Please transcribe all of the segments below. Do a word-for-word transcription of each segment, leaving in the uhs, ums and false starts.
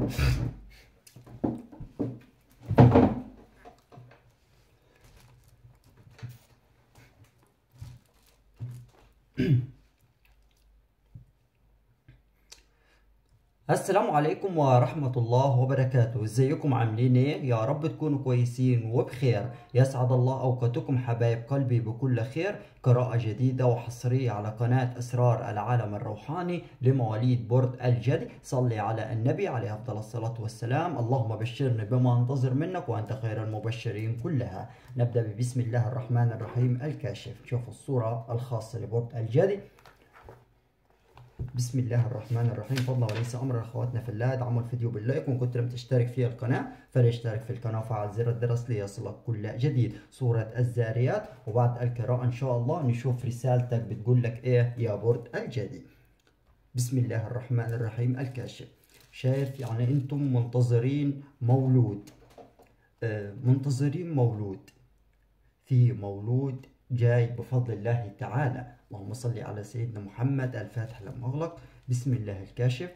السلام عليكم ورحمة الله وبركاته. ازيكم عاملين ايه؟ يا رب تكونوا كويسين وبخير. يسعد الله اوقاتكم حبايب قلبي بكل خير. قراءة جديدة وحصرية على قناة اسرار العالم الروحاني لمواليد برج الجدي. صلي على النبي عليه افضل الصلاة والسلام. اللهم بشرني بما انتظر منك وانت خير المبشرين كلها. نبدأ ببسم الله الرحمن الرحيم الكاشف. شوفوا الصورة الخاصة لبرج الجدي. بسم الله الرحمن الرحيم. فضلا وليس امر اخواتنا في الله، ادعموا الفيديو باللايك، وان كنت لم تشترك في القناه فليشترك في القناه وفعل زر الجرس ليصلك كل جديد. سوره الذاريات. وبعد القراءه ان شاء الله نشوف رسالتك بتقول لك ايه يا برج الجدي. بسم الله الرحمن الرحيم الكاشف. شايف يعني انتم منتظرين مولود، آه منتظرين مولود، في مولود جاي بفضل الله تعالى. اللهم صل على سيدنا محمد. الفاتح لما أغلق. بسم الله الكاشف.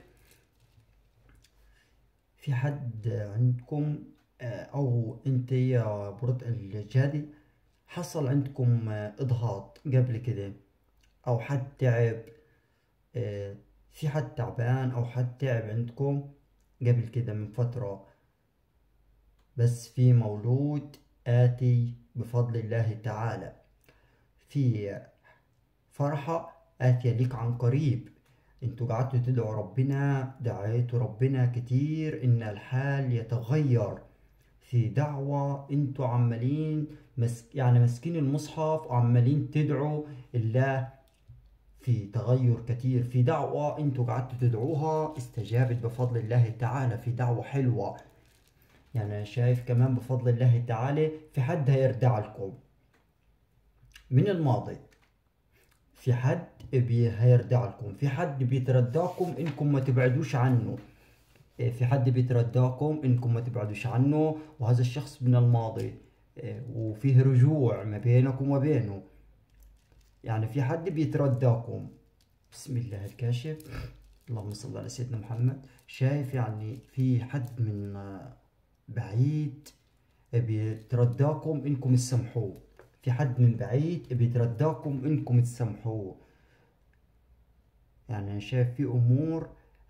في حد عندكم أو أنت يا برج الجدي حصل عندكم إضغاط قبل كده، أو حد تعب، في حد تعبان أو حد تعب عندكم قبل كده من فترة، بس في مولود آتي بفضل الله تعالى، في فرحة آتية ليك عن قريب. انتوا قعدتوا تدعوا ربنا، دعيتوا ربنا كتير ان الحال يتغير. في دعوة انتوا عمالين مسك يعني ماسكين المصحف وعمالين تدعوا الله في تغير كتير. في دعوة انتوا قعدتوا تدعوها استجابت بفضل الله تعالى، في دعوة حلوة. يعني انا شايف كمان بفضل الله تعالى في حد هيرجع لكم من الماضي، في حد بي هيرجع لكم، في حد بيترداكم انكم ما تبعدوش عنه، في حد بيترداكم انكم ما تبعدوش عنه، وهذا الشخص من الماضي وفيه رجوع ما بينكم وبينه. يعني في حد بيترداكم. بسم الله الكاشف. اللهم صل على سيدنا محمد. شايف يعني في حد من بعيد بيترداكم انكم تسامحوه، في حد من بعيد بيترداكم انكم تسامحوه. يعني انا شايف في امور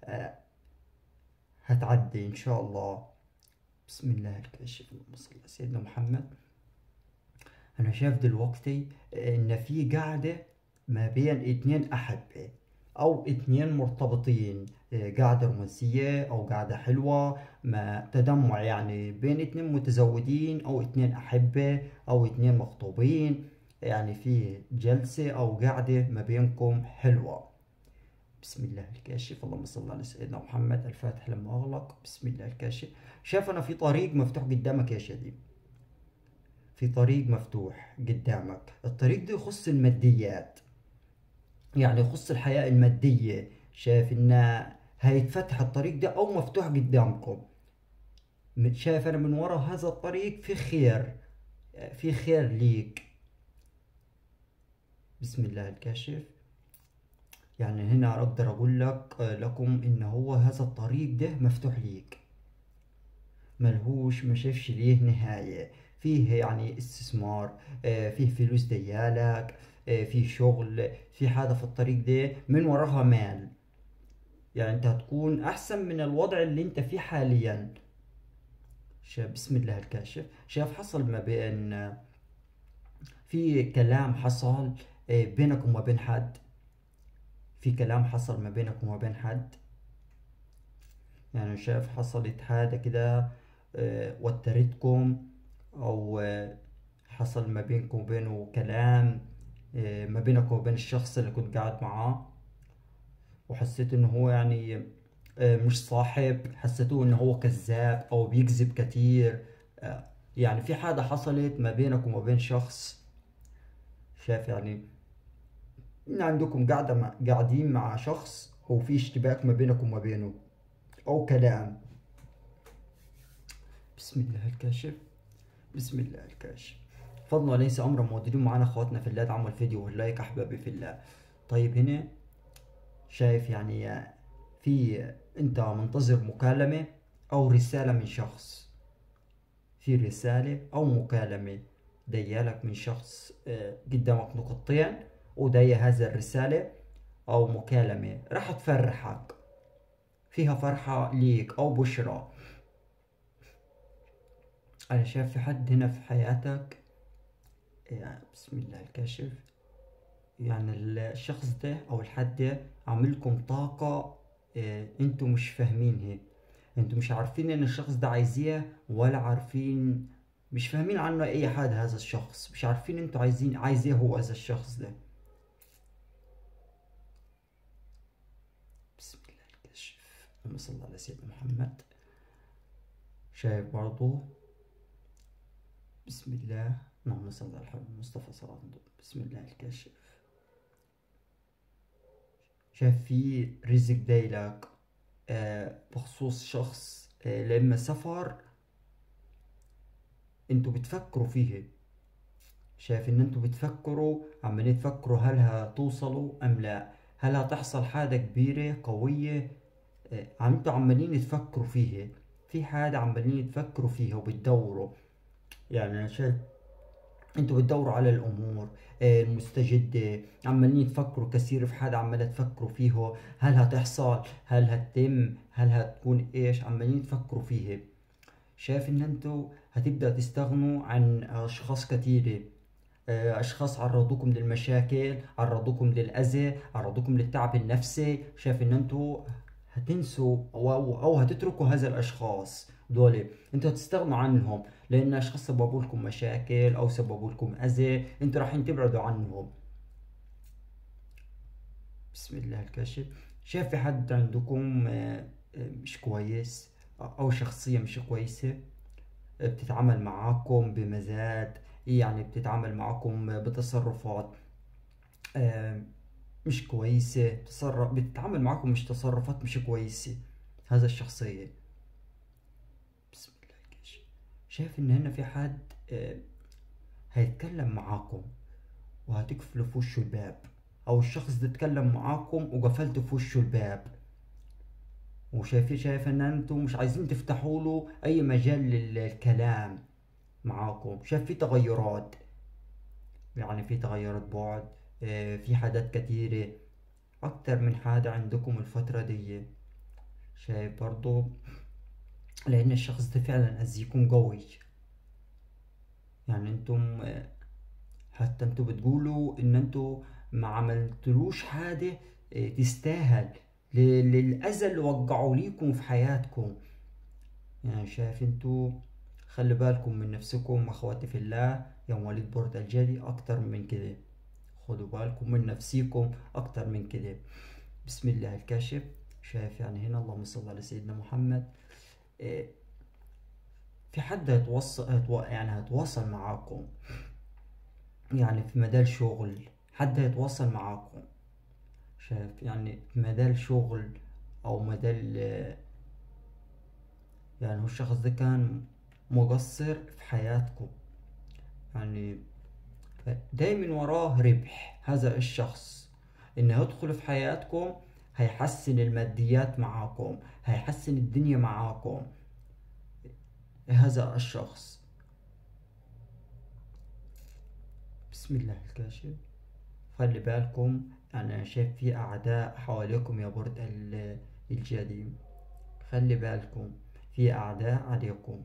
هتعدي ان شاء الله. بسم الله الكاشف. اللهم صل على سيدنا محمد. انا شايف دلوقتي ان في قاعدة ما بين اتنين احبة او اتنين مرتبطين، قاعدة رومانسية او قاعدة حلوة، ما تجمع يعني بين اتنين متزوجين او اتنين احبة او اتنين مخطوبين. يعني في جلسة او قاعدة ما بينكم حلوة. بسم الله الكاشف. اللهم صل على سيدنا محمد. الفاتح لما اغلق. بسم الله الكاشف. شايف انا في طريق مفتوح قدامك يا شديد، في طريق مفتوح قدامك. الطريق ده يخص الماديات، يعني يخص الحياة المادية. شايف ان هيتفتح الطريق ده او مفتوح قدامكم. شايف انا من وراء هذا الطريق في خير، في خير ليك. بسم الله الكاشف. يعني هنا اقدر اقول لك لكم ان هو هذا الطريق ده مفتوح ليك، ملهوش ما شافش ليه نهاية. فيه يعني استثمار، فيه فلوس ديالك، فيه شغل، في حاجة في الطريق ده من وراها مال. يعني انت هتكون احسن من الوضع اللي انت فيه حاليا. شايف بسم الله الكاشف. شايف حصل ما بين، في كلام حصل بينك وما بين حد، في كلام حصل ما بينك وما بين حد. يعني شايف حصلت حاجة كده وترتكم، او حصل ما بينكم وبينه كلام، ما بينك وبين الشخص اللي كنت قاعد معاه، وحسيت انه هو يعني مش صاحب، حسيتوه انه هو كذاب او بيكذب كتير. يعني في حاجة حصلت ما بينك وما بين شخص. شايف يعني ان عندكم قاعدة قاعدين مع شخص وفي اشتباك ما بينك وما بينه او كلام. بسم الله الكاشف. بسم الله الكاشف. فضلا وليس امرا موجودين معانا اخواتنا في الله، ادعموا الفيديو واللايك احبابي في الله. طيب هنا شايف يعني في انت منتظر مكالمة أو رسالة من شخص، في رسالة أو مكالمة ديالك من شخص، آه، قدامك نقطتين ودي هذا الرسالة أو مكالمة راح تفرحك، فيها فرحة ليك أو بشرى. أنا شايف في حد هنا في حياتك، يعني بسم الله الكاشف، يعني الشخص ده أو الحد ده عاملكم طاقة، آه، انتوا مش فاهمينها، انتوا مش عارفين ان الشخص ده عايزيه، ولا عارفين، مش فاهمين عنه اي حاجة. هذا الشخص مش عارفين انتوا عايزين عايز ايه هو هذا الشخص ده. بسم الله الكاشف، اللهم صل على سيدنا محمد. شايف برضو، بسم الله، اللهم صل على الحبيب المصطفى صلى الله عليه وسلم. بسم الله الكاشف، شايف في رزق دايلك، آه بخصوص شخص، آه لما سفر انتوا بتفكروا فيه. شايف ان انتوا بتفكروا، عمالين تفكروا هل هتوصلوا ام لا، هل هتحصل حاجة كبيرة قوية، آه، عم انتوا عمالين تفكروا فيه، في حاجة عمالين تفكروا فيها وبتدوروا. يعني انا شايف انتوا بتدوروا على الامور، آه، المستجدة، عمالين تفكروا كثير في حاجة عمالة تفكروا فيه، هل هتحصل، هل هتتم، هل هتكون ايش، عمالين تفكروا فيه. شايف ان انتوا هتبدأ تستغنوا عن اشخاص كتيرة، آه، أشخاص عرضوكم للمشاكل، عرضوكم للأذى، عرضوكم للتعب النفسي. شايف إن أنتوا هتنسوا أو, أو, أو هتتركوا هذا الأشخاص دول، أنتوا هتستغنوا عنهم، لأن أشخاص سببوا لكم مشاكل أو سببوا لكم أذى، أنتوا رايحين تبعدوا عنهم. بسم الله الكاشف. شايف في حد عندكم آه، آه، مش كويس، أو شخصية مش كويسة، بتتعامل معاكم بمزاج، يعني بتتعامل معاكم بتصرفات آه، مش كويسة، تصرف بتتعامل معاكم مش تصرفات مش كويسة. هذا الشخصية، بسم الله الكاشف. شايف ان هنا في حد آه، هيتكلم معاكم وهتقفلوا في وشه الباب، او الشخص ده اتكلم معاكم وقفلتوا في وشه الباب، وشايف شايف ان انتم مش عايزين تفتحوا له اي مجال للكلام معاكم. شايف في تغيرات، يعني في تغيرات بعد، آه، في حاجات كتيرة، اكتر من حاجة عندكم الفترة دي. شايف برضو لان الشخص ده فعلا اذيكم قوي، يعني انتم آه، حتى انتوا بتقولوا ان انتوا ما عملتلوش حاجة آه، تستاهل ل- للاذى اللي وقعوا ليكم في حياتكم. يعني شايف انتوا، خلي بالكم من نفسكم اخواتي في الله يا مواليد برج الجدي، اكتر من كده، خدوا بالكم من نفسيكم اكتر من كده. بسم الله الكاشف. شايف يعني هنا اللهم صل على سيدنا محمد، آه، في حد هيتوصل هيتو... يعني هيتواصل معاكم، يعني في مجال شغل، حد هيتواصل معاكم. شايف يعني في مجال شغل او مجال، يعني هو الشخص ده كان مقصر في حياتكم، يعني دايما وراه ربح. هذا الشخص انه يدخل في حياتكم، هيحسن الماديات معاكم، هيحسن الدنيا معاكم. هذا الشخص، بسم الله الكاشف. خلي بالكم، أنا شايف في أعداء حواليكم يا برج ال- الجدي، خلي بالكم في أعداء عليكم.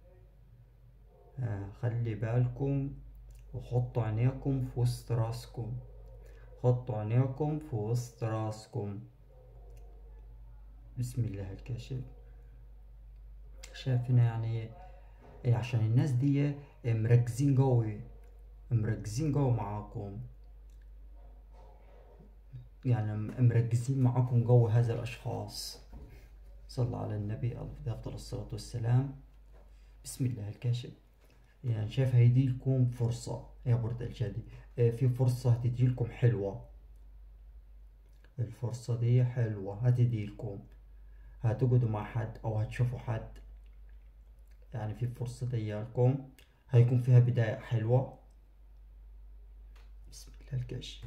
آه خلي بالكم، وحطوا عينيكم في وسط راسكم، حطوا عينيكم في وسط راسكم. بسم الله الكاشف. شايف هنا يعني إيه، عشان الناس دي مركزين قوي، مركزين قوي معاكم، يعني مركزين معاكم قوي هذا الأشخاص. صلى على النبي عليه أفضل الصلاة والسلام. بسم الله الكاشف. يعني شايف هيديلكم فرصة يا برج الجدي، آه، في فرصة هتجيلكم حلوة، الفرصة دي حلوة هتجيلكم، هتقعدوا مع حد أو هتشوفوا حد، يعني في فرصة ديالكم هيكون فيها بداية حلوة. بسم الله الكاشف.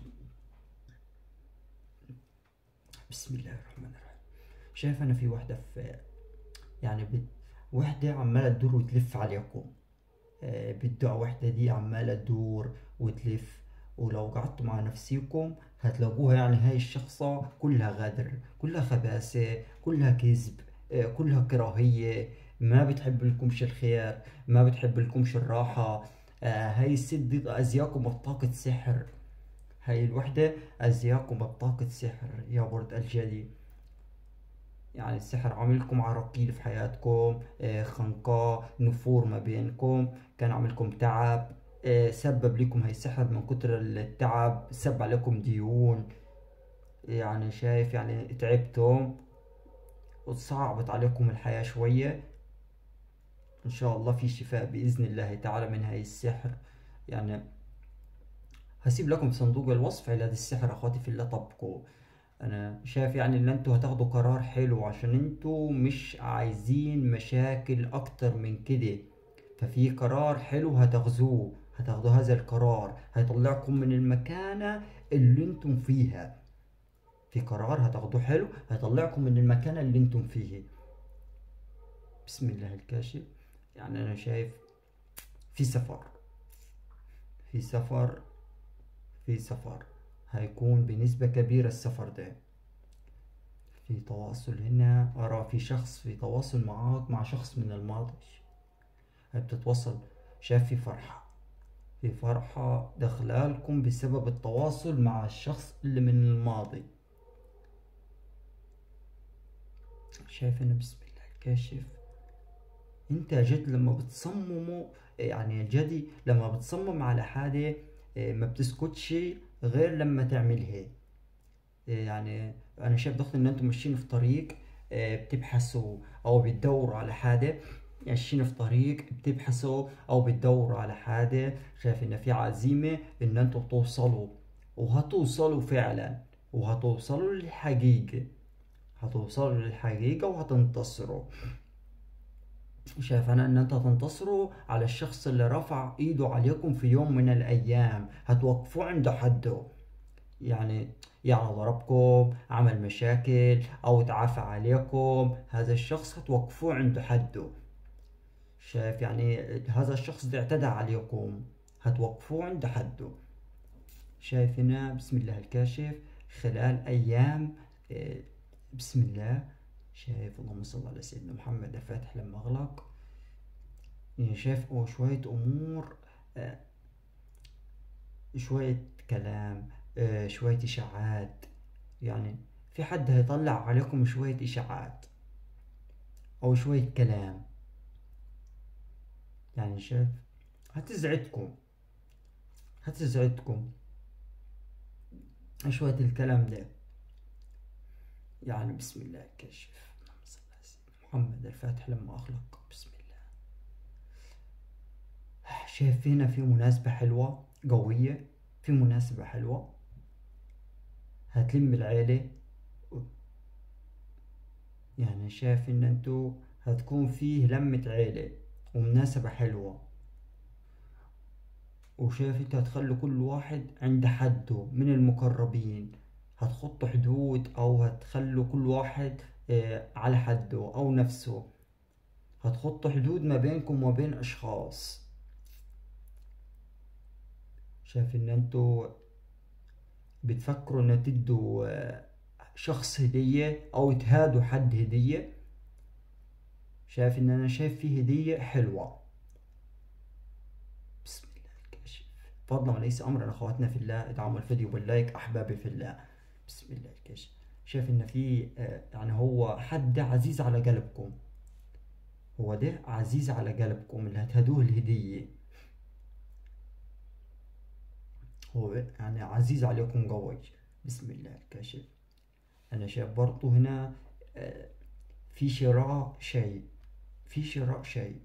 بسم الله الرحمن الرحيم. شايف أنا في واحدة في، يعني وحدة عمالة تدور وتلف عليكم. آه، بالدعاء وحدة دي عمالة تدور وتلف، ولو قعدتوا مع نفسيكم هتلاقوها يعني هاي الشخصة كلها غدر، كلها خباثة، كلها كذب، آه، كلها كراهية، ما بتحب لكمش الخير، ما بتحب لكمش الراحة. آه، هاي الست دي أزياكم بطاقة سحر. هاي الوحدة أزياكم بطاقة سحر يا برد الجدي. يعني السحر عاملكم عراقيل في حياتكم، آه، خنقاء، نفور ما بينكم، كان عاملكم تعب، آه، سبب لكم هاي السحر من كتر التعب سبب عليكم ديون. يعني شايف يعني تعبتم وصعبت عليكم الحياة شوية. إن شاء الله في شفاء بإذن الله تعالى من هاي السحر. يعني هسيب لكم في صندوق الوصف علاج السحر أخواتي في الله طبقوا. انا شايف يعني ان انتوا هتاخدوا قرار حلو عشان انتوا مش عايزين مشاكل اكتر من كده. ففي قرار حلو هتاخذوه، هتاخدوا هذا القرار هيطلعكم من المكانة اللي انتم فيها. في قرار هتاخدوه حلو هيطلعكم من المكانة اللي انتم فيه. بسم الله الكاشف. يعني انا شايف في سفر، في سفر، في سفر هيكون بنسبة كبيرة السفر ده. في تواصل هنا، أرى في شخص في تواصل معاك مع شخص من الماضي. هاي بتتواصل، شايف في فرحة، في فرحة دخلالكم بسبب التواصل مع الشخص اللي من الماضي. شايف هنا بسم الله الكاشف. انت جد لما بتصمموا، يعني جدي لما بتصمم على حاجة ما بتسكتش غير لما تعملها. يعني انا شايف ضغط ان انتم ماشيين في طريق، آه، بتبحثوا او بتدوروا على حاجة. ماشيين في طريق بتبحثوا او بتدوروا على حاجة، شايف ان في عزيمة ان انتم توصلوا، وهتوصلوا فعلا، وهتوصلوا للحقيقة، هتوصلوا للحقيقة وهتنتصروا. شايف انا ان انت هتنتصروا على الشخص اللي رفع ايده عليكم في يوم من الايام، هتوقفوا عند حده. يعني يعني ضربكم، عمل مشاكل او تعافى عليكم، هذا الشخص هتوقفوه عند حده. شايف يعني هذا الشخص ده اعتدى عليكم، هتوقفوه عند حده. شايف هنا بسم الله الكاشف خلال ايام، آه، بسم الله. شايف اللهم صل على سيدنا محمد الفاتح لما اغلق. يعني شايف أو شوية امور، آه، شوية كلام، آه، شوية اشاعات. يعني في حد هيطلع عليكم شوية إشاعات أو شوية كلام. يعني شايف هتزعجكم، هتزعجكم شوية الكلام ده. يعني بسم الله الكاشف. اللهم صل على سيدنا محمد الفاتح لما أخلق. بسم الله. شايف هنا في مناسبة حلوة قوية، في مناسبة حلوة هتلم العيلة. يعني شايف إن انتو هتكون فيه لمة عيلة ومناسبة حلوة. وشايف انت هتخلوا كل واحد عند حده من المقربين، هتحطوا حدود او هتخلوا كل واحد آه، على حده او نفسه، هتحطوا حدود ما بينكم وما بين اشخاص. شايف ان انتوا بتفكروا ان تدوا آه، شخص هدية او تهادوا حد هدية. شايف ان انا شايف فيه هدية حلوة. بسم الله الكاشف. فضلا وليس امرا اخواتنا في الله، ادعموا الفيديو باللايك احبابي في الله. بسم الله الكاشف. شايف ان في آه، يعني هو حد عزيز على قلبكم، هو ده عزيز على قلبكم اللي هتهدوه الهدية، هو يعني عزيز عليكم قوي. بسم الله الكاشف. انا شايف برضو هنا آه، في شراء شيء، في شراء شيء،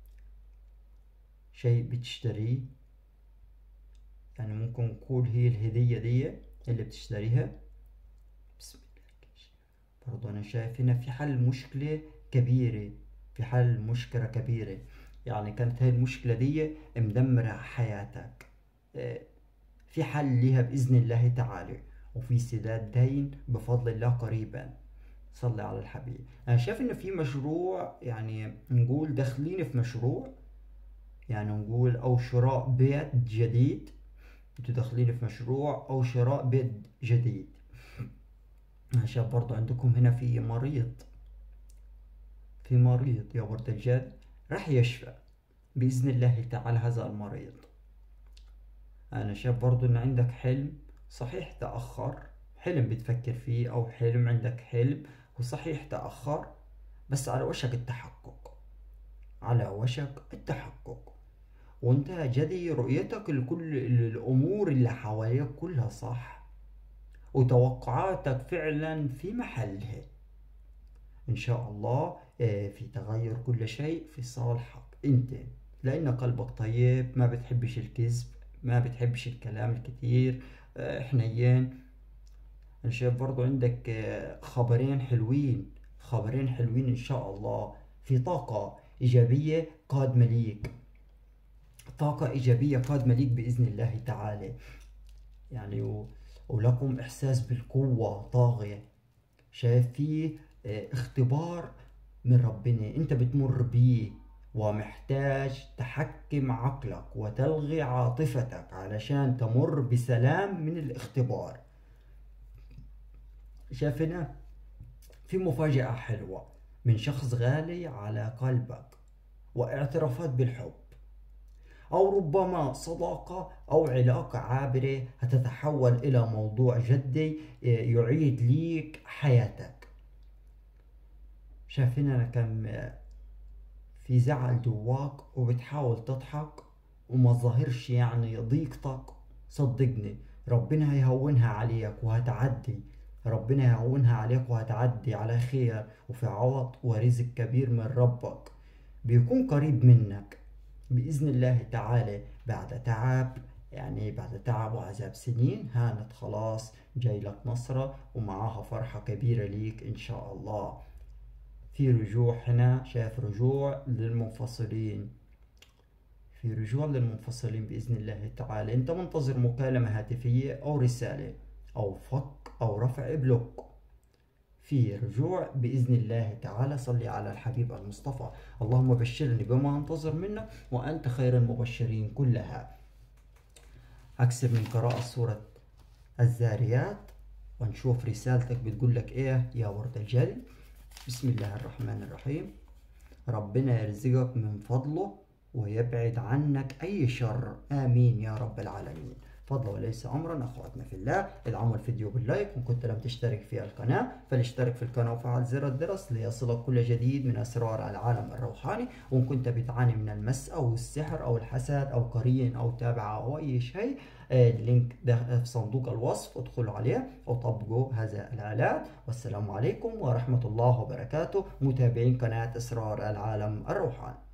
شيء بتشتريه. يعني ممكن نقول هي الهدية دي اللي بتشتريها. بسم الله الكاشف. برضو أنا شايف هنا في حل مشكلة كبيرة، في حل مشكلة كبيرة. يعني كانت هاي المشكلة دي مدمرة حياتك، آه، في حل لها بإذن الله تعالى، وفي سداد دين بفضل الله قريبا. صلي على الحبيب. انا شايف انه في مشروع، يعني نقول داخلين في مشروع، يعني نقول او شراء بيت جديد. انتوا داخلين في مشروع او شراء بيت جديد. انا شايف برضو عندكم هنا في مريض، في مريض يا ورد الجد، راح يشفى بإذن الله تعالى هذا المريض. أنا شايف برضو إن عندك حلم صحيح تأخر، حلم بتفكر فيه أو حلم، عندك حلم وصحيح تأخر بس على وشك التحقق، على وشك التحقق. وانت جدي رؤيتك لكل الأمور اللي حواليك كلها صح، وتوقعاتك فعلا في محلها إن شاء الله. في تغير كل شيء في صالحك انت، لأن قلبك طيب، ما بتحبش الكذب، ما بتحبش الكلام الكتير، حنين. أنا شايف برضو عندك خبرين حلوين، خبرين حلوين إن شاء الله. في طاقة إيجابية قادمة ليك، طاقة إيجابية قادمة ليك بإذن الله تعالى. يعني و... ولكم إحساس بالقوة طاغية. شايف فيه اختبار من ربنا انت بتمر بيه، ومحتاج تحكم عقلك وتلغي عاطفتك علشان تمر بسلام من الاختبار. شايف هنا في مفاجأة حلوة من شخص غالي على قلبك، واعترافات بالحب، أو ربما صداقة أو علاقة عابرة هتتحول إلى موضوع جدي يعيد ليك حياتك. شايفين أنا كم في زعل جواك وبتحاول تضحك وما ظاهرش يعني ضيقتك، صدقني ربنا هيهونها عليك وهتعدي، ربنا هيهونها عليك وهتعدي على خير وفي عوض ورزق كبير من ربك بيكون قريب منك بإذن الله تعالى. بعد تعب، يعني بعد تعب وعذاب سنين هانت خلاص، جاي لك نصرة ومعاها فرحة كبيرة ليك إن شاء الله. في رجوع هنا، شايف رجوع للمنفصلين، في رجوع للمنفصلين بإذن الله تعالى. انت منتظر مكالمة هاتفية أو رسالة أو فك أو رفع بلوك، في رجوع بإذن الله تعالى. صلي على الحبيب المصطفى. اللهم بشرني بما أنتظر منك وأنت خير المبشرين كلها. أكثر من قراءة سورة الذاريات ونشوف رسالتك بتقول لك إيه يا ورد الجلي. بسم الله الرحمن الرحيم. ربنا يرزقك من فضله ويبعد عنك أي شر، آمين يا رب العالمين. فضل وليس أمرا أخواتنا في الله. ادعموا الفيديو باللايك، وإن كنت لم تشترك في القناة فلاشترك في القناة وفعل زر الجرس ليصلك كل جديد من أسرار العالم الروحاني. وإن كنت بتعاني من المس أو السحر أو الحسد أو قرين أو تابعة أو أي شيء، اللينك ده في صندوق الوصف، ادخلوا عليه وطبقوا هذا العلاج. والسلام عليكم ورحمة الله وبركاته، متابعين قناة أسرار العالم الروحاني.